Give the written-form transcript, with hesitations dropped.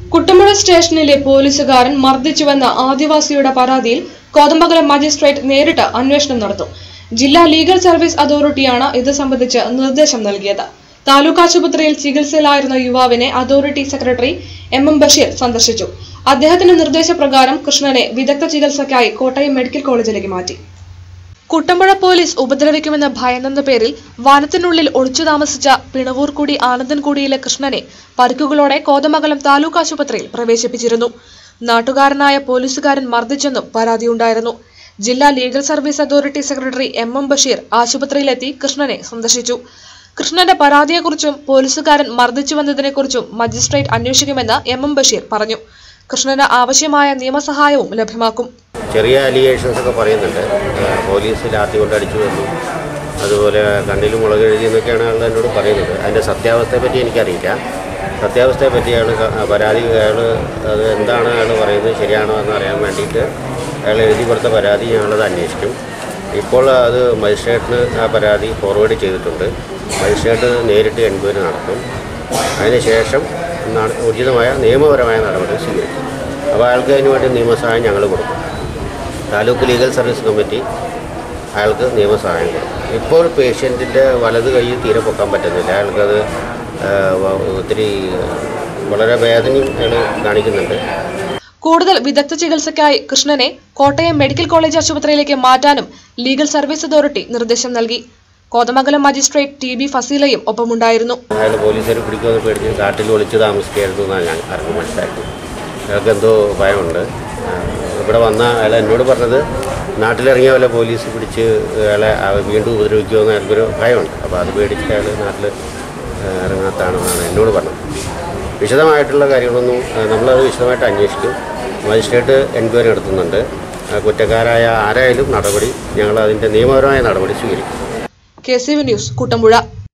കുട്ടമ്പുഴ സ്റ്റേഷനിലെ പോലീസുകാരൻ മർദ്ദിച്ചുവെന്ന ആദിവാസിയുടെ പരാതിയിൽ കോതമംഗലം മജിസ്ട്രേറ്റ് നേരിട്ട് അന്വേഷണം നടത്തും. ജില്ലാ ലീഗൽ സർവീസ് അതോറിറ്റിയാണ് ഇത് സംബന്ധിച്ച് നിർദ്ദേശം നൽകിയത്. താലൂക്ക് ആശുപത്രിയിൽ ചികിത്സയിലായിരുന്ന യുവാവിനെ അതോറിറ്റി സെക്രട്ടറി എം ബഷീർ സന്ദർശിച്ചു. അദ്ദേഹത്തിന്റെ നിർദ്ദേശപ്രകാരം കൃഷ്ണനെ വിദഗ്ധ ചികിത്സയ്ക്കായി കോട്ടയം മെഡിക്കൽ കോളേജിലേക്ക് മാറ്റി. കുട്ടമ്പുഴ പോലീസ് ഉപദ്രവിക്കുമെന്ന ഭയന്നെന്ന പേരിൽ വനത്തിനുള്ളിൽ ഒളിച്ചു താമസിച്ച പിണവൂർക്കുടി ആനന്ദൻകുടിയിലെ കൃഷ്ണനെ പരിക്കുകളോടെ കോതമംഗലം താലൂക്ക് ആശുപത്രിയിൽ പ്രവേശിപ്പിച്ചിരുന്നു. നാട്ടുകാരനായ പോലീസുകാരൻ മർദ്ദിച്ചെന്നും പരാതിയുണ്ടായിരുന്നു. ജില്ലാ legal service authority secretary M Basheer ആശുപത്രിയിലെത്തി കൃഷ്ണനെ സന്ദർശിച്ചു. കൃഷ്ണന്റെ പരാതിയെക്കുറിച്ചും പോലീസുകാരൻ മർദ്ദിച്ചുവെന്നതിനെക്കുറിച്ചും മജിസ്ട്രേറ്റ് അന്വേഷിക്കുമെന്ന് എം ബഷീർ പറഞ്ഞു. കൃഷ്ണന് ആവശ്യമായ നിയമസഹായവും ലഭ്യമാക്കും. ചെറിയ അലിഗേഷൻസ് ഒക്കെ പറയുന്നുണ്ട്. പോലീസ് ലാത്തി കൊണ്ട് അടിച്ചു വന്നു, അതുപോലെ കണ്ണിൽ മുളക് എഴുതി എന്നൊക്കെയാണ് അയാൾ എന്നോട് പറയുന്നത്. അതിൻ്റെ സത്യാവസ്ഥയെ പറ്റി എനിക്കറിയില്ല. സത്യാവസ്ഥയെ പറ്റി പരാതി അത് എന്താണ് അയാൾ പറയുന്നത് ശരിയാണോ എന്ന് അറിയാൻ വേണ്ടിയിട്ട് അയാൾ എഴുതി കൊടുത്ത പരാതി ഞങ്ങളത് അന്വേഷിക്കും. ഇപ്പോൾ അത് മജിസ്ട്രേറ്റിന് ആ പരാതി ഫോർവേഡ് ചെയ്തിട്ടുണ്ട്. മജിസ്ട്രേറ്റ് നേരിട്ട് എൻക്വയറി നടത്തും. അതിനുശേഷം ഉചിതമായ നിയമപരമായ നടപടി സ്വീകരിക്കും. അപ്പോൾ അയാൾക്ക് അതിന് വേണ്ടി നിയമസഹായം ഞങ്ങൾ കൊടുക്കും. താലൂക്ക് ലീഗൽ സർവീസ് കമ്മിറ്റി അയാൾക്ക് നിയമസഹായം കൊടുക്കും. ഇപ്പോൾ പേഷ്യൻറ്റിൻ്റെ വലത് കൈ തീരെ പൊക്കാൻ പറ്റുന്നില്ല. അയാൾക്കത് ഒത്തിരി വളരെ വേദനയും അയാൾ കാണിക്കുന്നുണ്ട്. കൂടുതൽ വിദഗ്ധ ചികിത്സയ്ക്കായി കൃഷ്ണനെ കോട്ടയം മെഡിക്കൽ കോളേജ് ആശുപത്രിയിലേക്ക് മാറ്റാനും ലീഗൽ സർവീസ് അതോറിറ്റി നിർദ്ദേശം നൽകി. കോതമംഗലം മജിസ്ട്രേറ്റ് ടി ഫസീലയും ഒപ്പമുണ്ടായിരുന്നു. അയാൾ പോലീസുകാർ പിടിക്കുമെന്ന് പേടിച്ച് കാട്ടിൽ ഒളിച്ച് താമസിക്കുകയായിരുന്നു എന്നാണ് ഞാൻ അറിവ് മനസ്സിലാക്കി. അയാൾക്ക് എന്തോ ഭയമുണ്ട്. ഇവിടെ വന്ന അയാൾ എന്നോട് പറഞ്ഞത് നാട്ടിലിറങ്ങിയ പോലെ പോലീസ് പിടിച്ച് അയാളെ വീണ്ടും ഉപദ്രവിക്കുമെന്ന് അയാൾക്കൊരു ഭയമുണ്ട്. അപ്പോൾ അത് പേടിച്ച് അയാൾ നാട്ടിൽ ഇറങ്ങാത്താണെന്നാണ് എന്നോട് പറഞ്ഞത്. വിശദമായിട്ടുള്ള കാര്യങ്ങളൊന്നും നമ്മളത് വിശദമായിട്ട് അന്വേഷിക്കും. മജിസ്ട്രേറ്റ് എൻക്വയറി നടത്തുന്നുണ്ട്. കുറ്റക്കാരായ ആരായാലും നടപടി ഞങ്ങൾ അതിൻ്റെ നിയമപരമായ നടപടി സ്വീകരിക്കും. KCV news Kuttampuzha.